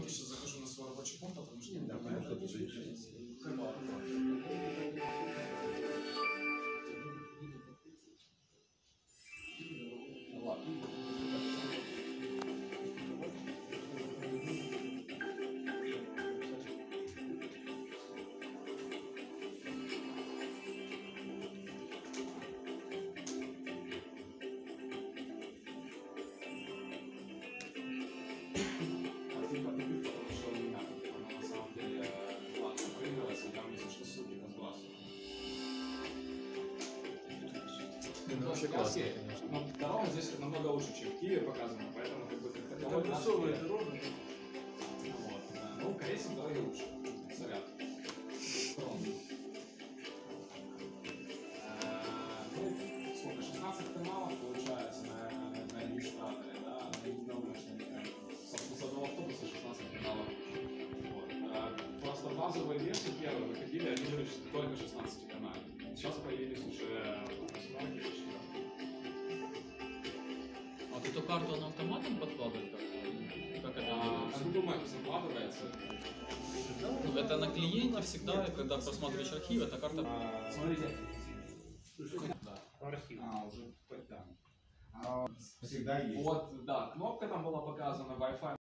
давайте сейчас захожу на свой рабочий пункт, потому что Да, конечно, это же Ну, вообще классно, конечно. но дорога здесь намного лучше, чем в Киеве показано, поэтому как бы это пусовая дорога. Вот, да. Ну, корейцам дороги лучше. Сорян. Ну, сколько, 16 каналов получается на регистраторе, да? Думаю, что с одного автобуса 16 каналов. Вот. Просто базовые версии первые выходили, они были только 16 каналов. Сейчас появились уже 8 или 4. А вот эту карту она автоматом подкладывает как-то? Как это делается? Как думаю, закладывается. Ну, это на клиенте всегда, когда просматриваешь архив, эта карта... Смотрите. Да. Архив. Уже там. Всегда есть. Вот, да, кнопка там была показана, Wi-Fi